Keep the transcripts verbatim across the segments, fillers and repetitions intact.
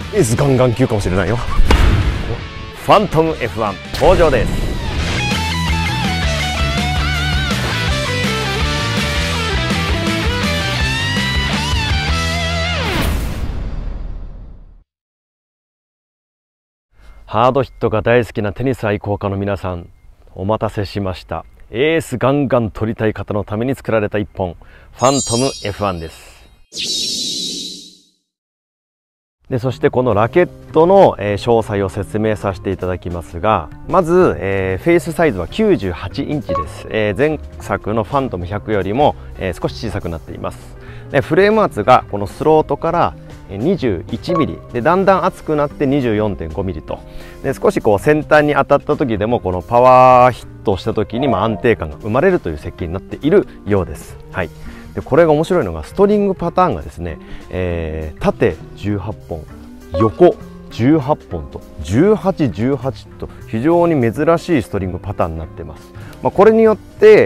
エースガンガン級かもしれないよ。ファントム エフワン 登場です。ハードヒットが大好きなテニス愛好家の皆さん、お待たせしました。エースガンガン取りたい方のために作られた一本、ファントム エフワン です。で、そしてこのラケットの、えー、詳細を説明させていただきますが、まず、えー、フェイスサイズはきゅうじゅうはちインチです。えー、前作のファントムひゃくよりも、えー、少し小さくなっています。で、フレーム圧がこのスロートからにじゅういちミリで、だんだん厚くなって にじゅうよんてんごミリと、で少しこう先端に当たった時でもこのパワーヒットした時にまあ安定感が生まれるという設計になっているようです。はい、でこれが面白いのがストリングパターンがですね、えー、縦じゅうはっぽん、横じゅうはっぽんとじゅうはち、じゅうはちと非常に珍しいストリングパターンになっています。まあ、これによって、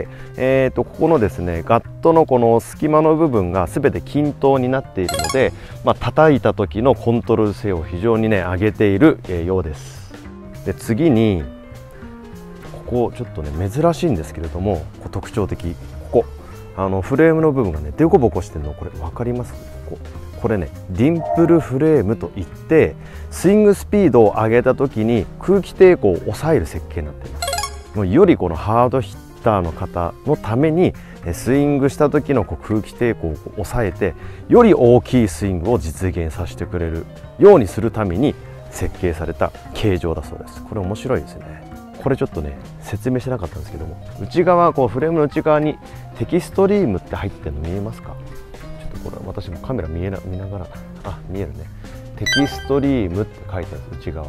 えー、とここのですねガットのこの隙間の部分が全て均等になっているので、まあ、叩いた時のコントロール性を非常にね上げている、えー、ようです。で次にここちょっとね珍しいんですけれども、ここ特徴的、ここあのフレームの部分がねデコボコしてるのこれ分かります？こここれねディンプルフレームといって、スイングスピードを上げた時に空気抵抗を抑える設計になっています。もうよりこのハードヒッターの方のためにスイングした時のこう空気抵抗を抑えて、より大きいスイングを実現させてくれるようにするために設計された形状だそうです。これ面白いですね。これちょっとね説明してなかったんですけども、内側こうフレームの内側にテキストリームって入ってるの見えますか？ちょっとこれ私もカメラ見えな見ながら、あ、見えるね。テキストリームって書いてあるんです、内側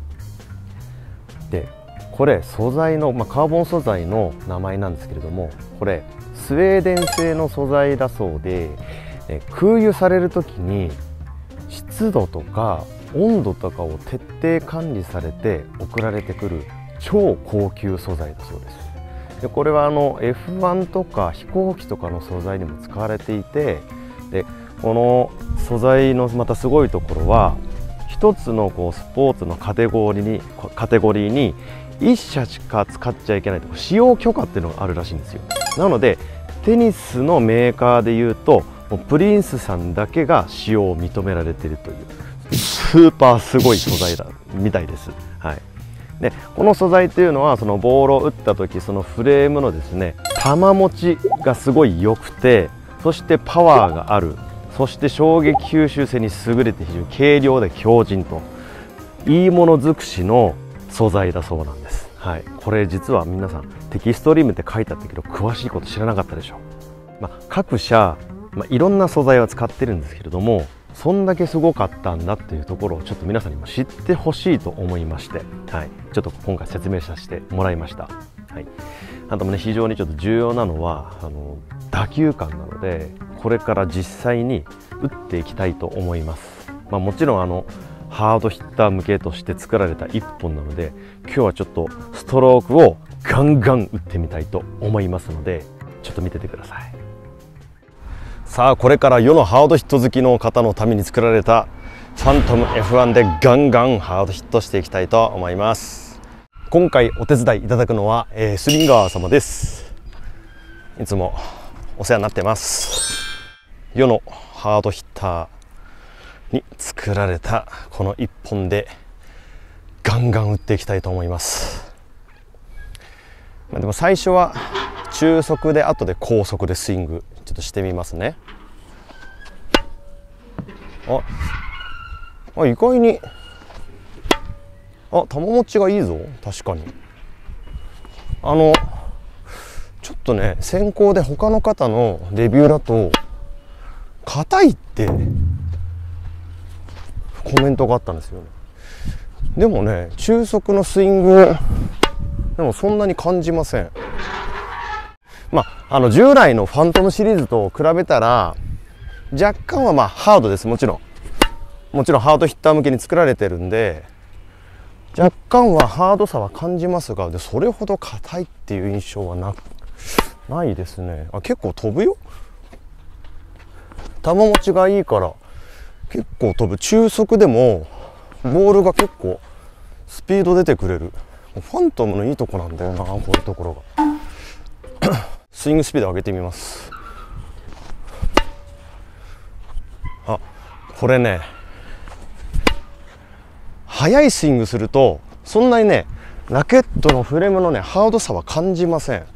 で。これ素材の、まあ、カーボン素材の名前なんですけれども、これスウェーデン製の素材だそうで、え空輸される時に湿度とか温度とかを徹底管理されて送られてくる超高級素材だそうです。でこれはあの エフワン とか飛行機とかの素材にも使われていて、でこの素材のまたすごいところは、一つのこうスポーツのカテゴリーにカテゴリーにいっ社しか使っちゃいけないと使用許可っていうのがあるらしいんですよ。なのでテニスのメーカーでいうとプリンスさんだけが使用を認められているというスーパーすごい素材だみたいです。はい、でこの素材っていうのはそのボールを打った時、そのフレームのですね球持ちがすごい良くて、そしてパワーがある、そして衝撃吸収性に優れて非常に軽量で強靭といいもの尽くしの素材だそうなんです。はい、これ実は皆さんテキストリームって書いてあったけど詳しいこと知らなかったでしょう。まあ、各社、まあ、いろんな素材は使ってるんですけれども、そんだけすごかったんだっていうところをちょっと皆さんにも知ってほしいと思いまして、はい、ちょっと今回説明させてもらいました。はい、あともね非常にちょっと重要なのはあの打球感なので、これから実際に打っていきたいと思います。まあ、もちろんあのハードヒッター向けとして作られたいっぽんなので、今日はちょっとストロークをガンガン打ってみたいと思いますので、ちょっと見ててください。さあこれから世のハードヒット好きの方のために作られたファントム エフワン でガンガンハードヒットしていきたいと思います。今回お手伝いいただくのは、えー、スリンガー様です。いつもお世話になってます。世のハードヒッターに作られたこのいっぽんでガンガン打っていきたいと思います。でも最初は中速で後で高速でスイングちょっとしてみますね。あ、あ意外にあ球持ちがいいぞ。確かにあのちょっとね先行で他の方のレビューだと硬いってコメントがあったんですよね。でもね中速のスイングでもそんなに感じません。まああの従来のファントムシリーズと比べたら若干はまあハードです。もちろんもちろんハードヒッター向けに作られてるんで若干はハードさは感じますが、でそれほど硬いっていう印象はなないですね。あ、結構飛ぶよ。球持ちがいいから結構飛ぶ。中速でもボールが結構スピード出てくれる。ファントムのいいとこなんだよな、こういうところが。スイングスピード上げてみます。あ、これね、速いスイングするとそんなにねラケットのフレームのねハードさは感じません。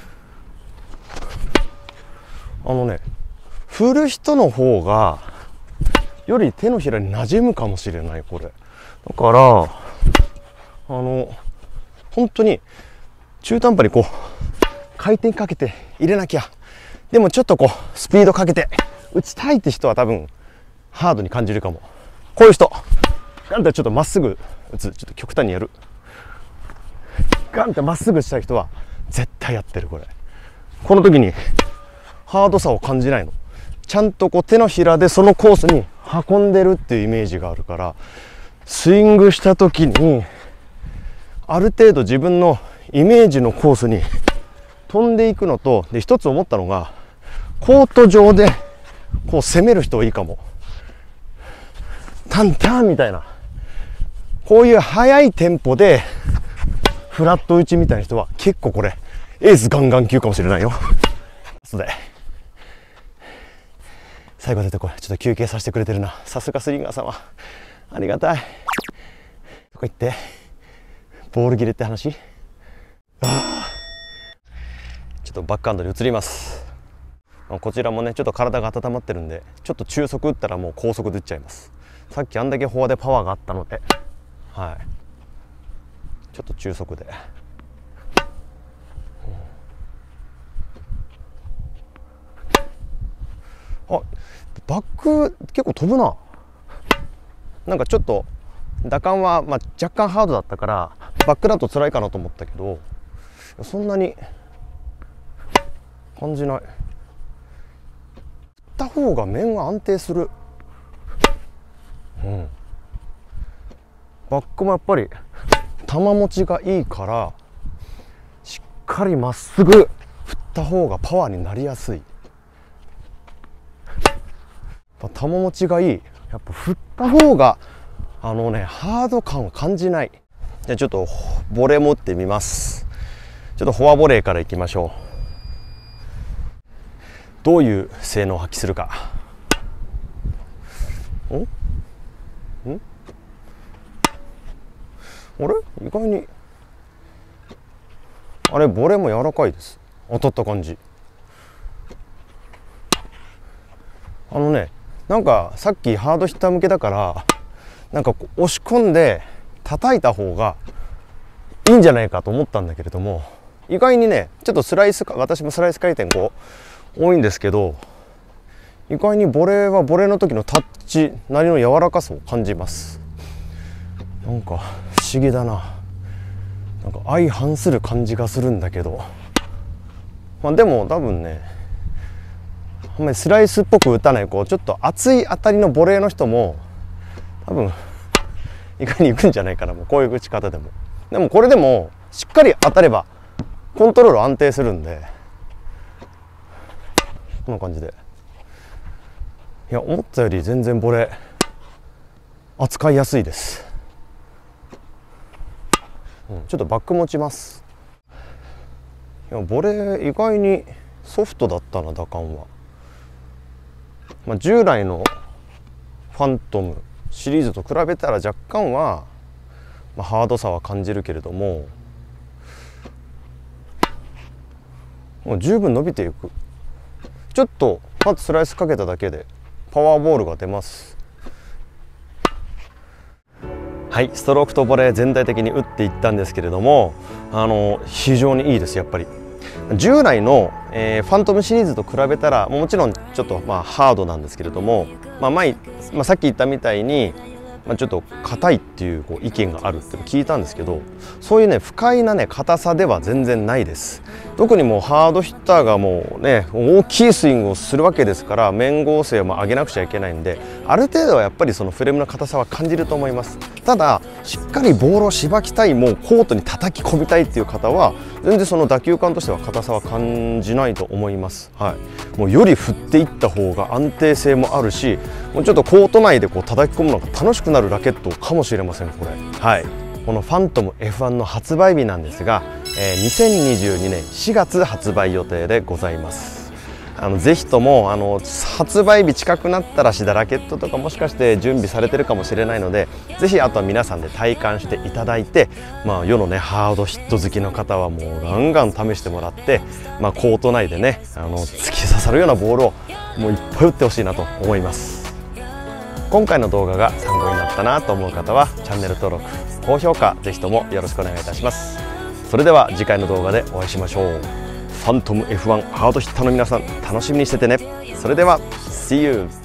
あのね、振る人の方がより手のひらに馴染むかもしれない、これ。だからあの本当に中途半端にこう回転かけて入れなきゃ、でもちょっとこうスピードかけて打ちたいって人は多分ハードに感じるかも。こういう人ガンってちょっとまっすぐ打つ、ちょっと極端にやる、ガンってまっすぐしたい人は絶対やってる。これこの時にハードさを感じないの。ちゃんとこう手のひらでそのコースに運んでるっていうイメージがあるから、スイングした時にある程度自分のイメージのコースに飛んでいくのと、で一つ思ったのが、コート上でこう攻める人はいいかも。タンタンみたいな、こういう速いテンポでフラット打ちみたいな人は結構これエースガンガン級かもしれないよ。そうで最後出てこい、ちょっと休憩させてくれてるな。さすがスリンガー様、ありがたい。とか言ってボール切れって話。あちょっとバックハンドに移ります。こちらもねちょっと体が温まってるんで、ちょっと中速打ったらもう高速で打っちゃいます。さっきあんだけフォアでパワーがあったので、はい、ちょっと中速で、あ、バック結構飛ぶな。なんかちょっと打感は、まあ、若干ハードだったからバックだと辛いかなと思ったけど、そんなに感じない。振った方が面が安定する。うん、バックもやっぱり球持ちがいいから、しっかりまっすぐ振った方がパワーになりやすい。球持ちがいい。やっぱ振った方があのねハード感を感じない。じゃあちょっとボレー持ってみます。ちょっとフォアボレーからいきましょう。どういう性能を発揮するか。んんあれ意外にあれボレーも柔らかいです。当たった感じ。あのねなんかさっきハードヒッター向けだからなんかこう押し込んで叩いた方がいいんじゃないかと思ったんだけれども、意外にねちょっとスライス、私もスライス回転こう多いんですけど、意外にボレーはボレーの時のタッチなりの柔らかさを感じます。なんか不思議だな。なんか相反する感じがするんだけど、まあでも多分ねあんまりスライスっぽく打たないこうちょっと厚い当たりのボレーの人も多分意外にいくんじゃないかな。もうこういう打ち方でも。でもこれでもしっかり当たればコントロール安定するんで、こんな感じで、いや思ったより全然ボレー扱いやすいです。うん、ちょっとバック持ちます。いやボレー意外にソフトだったな、打感は。まあ、従来のファントムシリーズと比べたら若干は、まあ、ハードさは感じるけれども、もう十分伸びていく。ちょっとパッとスライスかけただけでパワーボールが出ます。はい、ストロークとボレー全体的に打っていったんですけれども、あの非常にいいです。やっぱり従来の、えー、ファントムシリーズと比べたらもちろんちょっとまあハードなんですけれども、まあ前まあ、さっき言ったみたいに、まあ、ちょっと硬いっていう、こう意見があるって聞いたんですけど、そういうね不快なね硬さでは全然ないです。特にもうハードヒッターがもうね大きいスイングをするわけですから、面剛性を上げなくちゃいけないんで、ある程度はやっぱりそのフレームの硬さは感じると思います。ただしっかりボールをしばきたい、もうコートに叩き込みたいっていう方は全然その打球感としては硬さは感じないと思います。はい、もうより振っていった方が安定性もあるし、もうちょっとコート内でこう叩き込むのが楽しくなるラケットかもしれません。これ、はい、このファントム エフワン の発売日なんですが、えー、にせんにじゅうにねんしがつ発売予定でございます。あのぜひともあの発売日近くなったらシダラケットとかもしかして準備されてるかもしれないので、ぜひあとは皆さんで体感していただいて、まあ、世のねハードヒット好きの方はもうガンガン試してもらって、まあ、コート内でねあの突き刺さるようなボールをもういっぱい打ってほしいなと思います。今回の動画が参考になったなと思う方はチャンネル登録高評価ぜひともよろしくお願いいたします。それでは次回の動画でお会いしましょう。ファントム エフワン ハードヒッターの皆さん楽しみにしててね。それでは See you!